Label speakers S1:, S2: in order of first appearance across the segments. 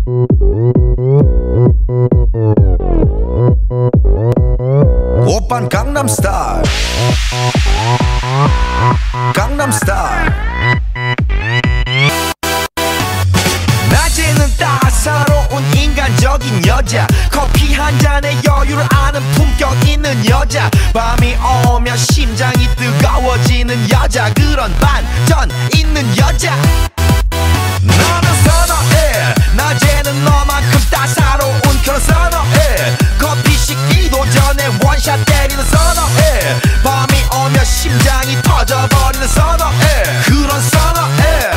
S1: 오빤 강남스타일 강남스타일 낮에는 따사로운 인간적인 여자 커피 한 잔에 여유를 아는 품격 있는 여자 밤이 오면 심장이 뜨거워지는 여자 그런 반전 있는 여자 너는 선호해 낮에는 너만큼 따사로운 그런 선호해 커피 식기도 전에 원샷 때리는 선호해 밤이 오면 심장이 터져버리는 선호해 그런 선호해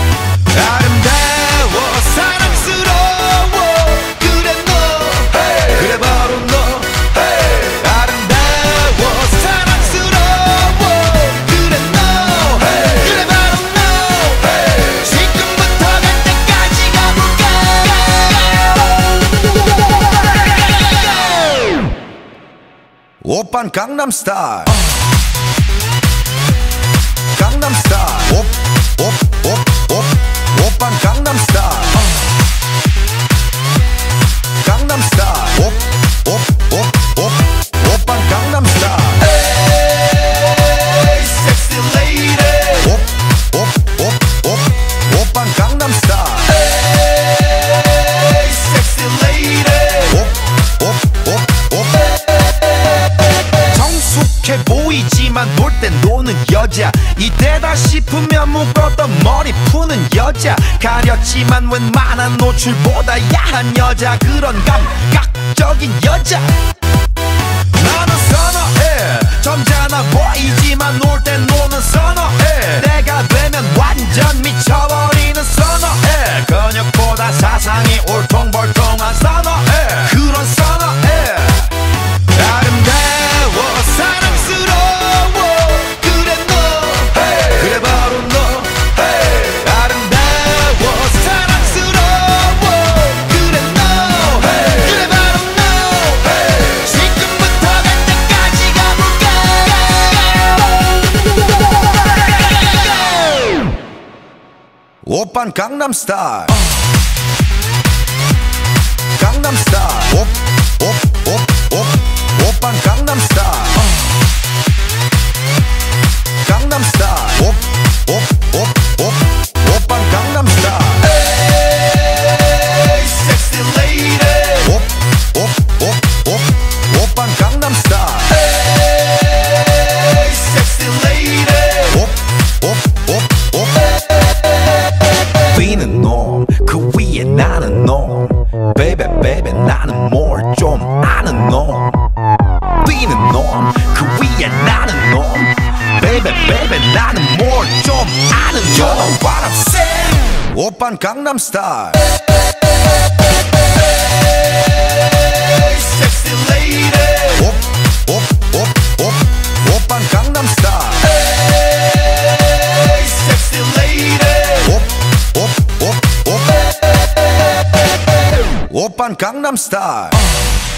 S1: 아름다워 사랑스러워 그래 너 hey. 그래 바로 너 hey. 아름다워 사랑스러워 그래 너 hey. 그래 바로 너 hey. 지금부터 갈 때까지 가볼까 오빤 강남스타일 강남스타일 오빤 강남스타일 강남스타일 오빤 강남스타일 에이 섹시 레이디 오빤 강남스타일 에이 섹시 레이디 성숙해 보이지만 놀 땐 노는 여자 이때다 싶으면 묶었던 머리 푸는 여자 가렸지만 웬만한 노출보다 야한 여자 그런 감각적인 여자 나는 선호해 점잖아 보이지만 놀 땐 노는 선호해 내가 되면 완전 미쳐버리는 선호해 근육보다 사상이 울퉁불퉁한 선호해 그런 선호해 아름다워 사랑스러워 그래 너 hey. 그래 바로 너 hey. 아름다워 사랑스러워 그래 너 hey. 그래 바로 너 hey. 지금부터 갈 때까지 가볼까 오빤 강남스타일 강남스타일 오빤 강남스타일 강남스타일 오빤 강남스타일 에이 섹시 레이디 오빤 강남스타일 에이 섹시 레이디 뛰는 놈 그 위에 나는 놈 베이베 베이베 나는 뭘 좀 아는 놈 뛰는 놈 그 위에 나는 놈 베이베 베이베 나는 뭘 좀 아는 놈 You know what I'm saying 오빤 강남스타일 섹시 레이디 오빤 강남스타일 섹시 레이디 오빤 강남스타일